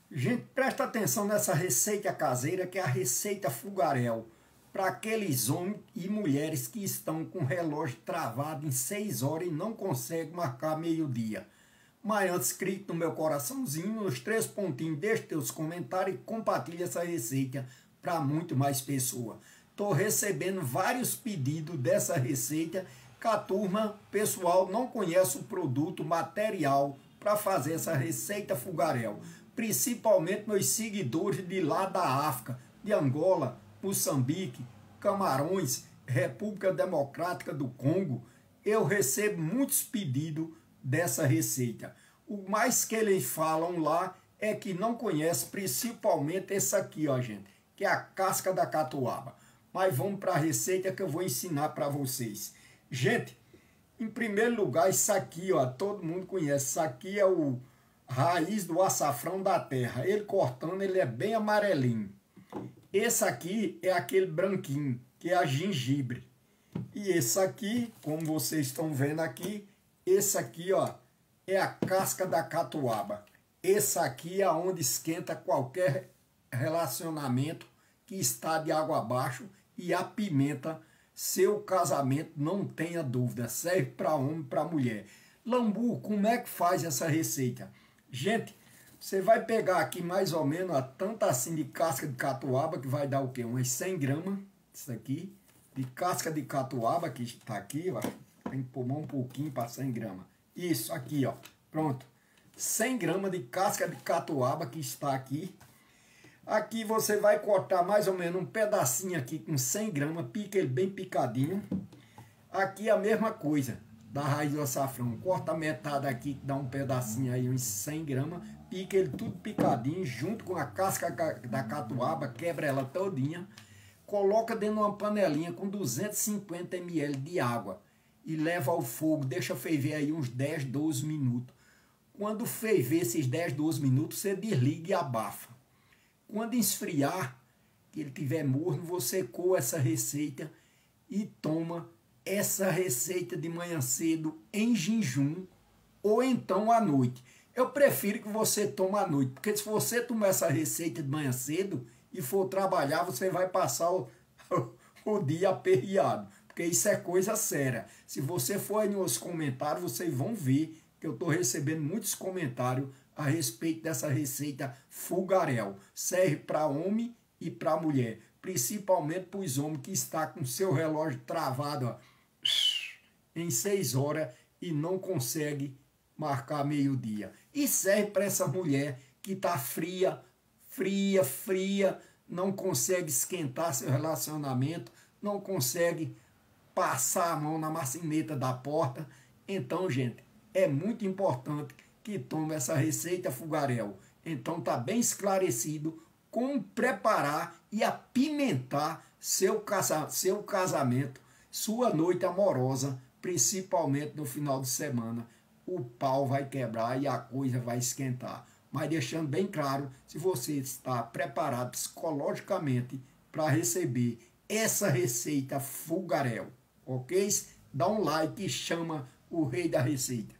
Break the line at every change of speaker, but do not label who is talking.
Gente, presta atenção nessa receita caseira que é a receita Fogaréu. Para aqueles homens e mulheres que estão com o relógio travado em 6 horas e não conseguem marcar meio-dia. Mas antes, clique no meu coraçãozinho, nos 3 pontinhos, deixe teus comentários e compartilhe essa receita para muito mais pessoas. Estou recebendo vários pedidos dessa receita que a turma, pessoal, não conhece o produto, material para fazer essa receita Fogaréu. Principalmente meus seguidores de lá da África, de Angola, Moçambique, Camarões, República Democrática do Congo. Eu recebo muitos pedidos dessa receita. O mais que eles falam lá é que não conhece, principalmente essa aqui, ó, gente, que é a casca da catuaba. Mas vamos para a receita que eu vou ensinar para vocês. Gente, em primeiro lugar, isso aqui, ó, todo mundo conhece. Isso aqui é o raiz do açafrão da terra. Ele cortando, ele é bem amarelinho. Esse aqui é aquele branquinho, que é a gengibre. E esse aqui, como vocês estão vendo aqui, esse aqui, ó, é a casca da catuaba. Esse aqui é onde esquenta qualquer relacionamento que está de água abaixo e apimenta seu casamento, não tenha dúvida. Serve para homem e para mulher. Lambu, como é que faz essa receita? Gente, você vai pegar aqui mais ou menos a tanta assim de casca de catuaba, que vai dar o quê? Umas 100 gramas, isso aqui, de casca de catuaba, que está aqui, ó. Tem que pôr um pouquinho para 100 gramas. Isso, aqui, ó. Pronto. 100 gramas de casca de catuaba que está aqui. Aqui você vai cortar mais ou menos um pedacinho aqui com 100 gramas, pica ele bem picadinho. Aqui a mesma coisa, da raiz do açafrão. Corta metade aqui, que dá um pedacinho aí, uns 100 gramas. Pica ele tudo picadinho, junto com a casca da catuaba, quebra ela todinha. Coloca dentro de uma panelinha com 250 ml de água. E leva ao fogo, deixa ferver aí uns 10, 12 minutos. Quando ferver esses 10, 12 minutos, você desliga e abafa. Quando esfriar, que ele tiver morno, você coa essa receita e toma essa receita de manhã cedo em jejum ou então à noite. Eu prefiro que você tome à noite, porque se você tomar essa receita de manhã cedo e for trabalhar, você vai passar o dia aperreado, porque isso é coisa séria. Se você for aí nos comentários, vocês vão ver que eu estou recebendo muitos comentários a respeito dessa receita Fogaréu. Serve para homem e para mulher, principalmente para os homens que estão com seu relógio travado, ó, em 6 horas e não consegue marcar meio-dia. E serve para essa mulher que está fria, não consegue esquentar seu relacionamento, não consegue passar a mão na maçaneta da porta. Então, gente, é muito importante que tome essa receita Fogaréu. Então tá bem esclarecido como preparar e apimentar seu casamento, sua noite amorosa, principalmente no final de semana. O pau vai quebrar e a coisa vai esquentar. Mas deixando bem claro, se você está preparado psicologicamente para receber essa receita Fogaréu, ok? Dá um like e chama o rei da receita.